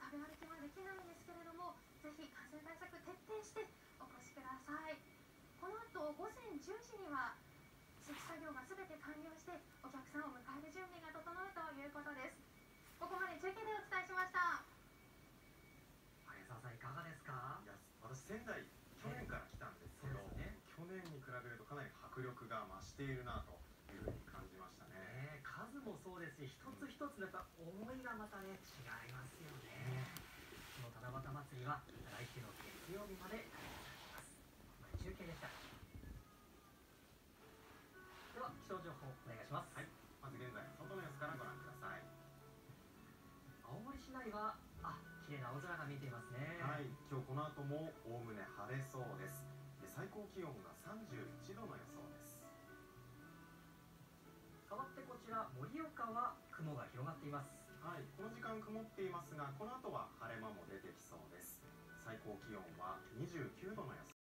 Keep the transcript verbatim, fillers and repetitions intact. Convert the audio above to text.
食べ歩きはできないんですけれども、ぜひ感染対策徹底してお越しください。この後午前じゅうじには設置作業がすべて完了してお客さんを迎える準備が整うということです。ここまで中継でお伝えしました。 早澤さん、いかがですか？ いや、私仙台去年から来たんですけど、 ね、 去年に比べるとかなり迫力が増しているなというふうに感じましたね。 ね、数もそうですし、一つ一つのやっぱ思いがまたね、違いますよね。この七夕祭りは来週の月曜日まで開催されます。これ中継でした。では気象情報お願いします。 はい、まず現在の外の様子からご覧ください。 青森市内はあ、綺麗な青空が見えていますね。 はい、今日この後もおおむね晴れそうです。で、最高気温がさんじゅういちどの予想です。 変わってこちら盛岡は雲が広がっています。 はい、この時間曇っていますが、この後は晴れ間も出てきそうです。最高気温はにじゅうきゅうどの予想。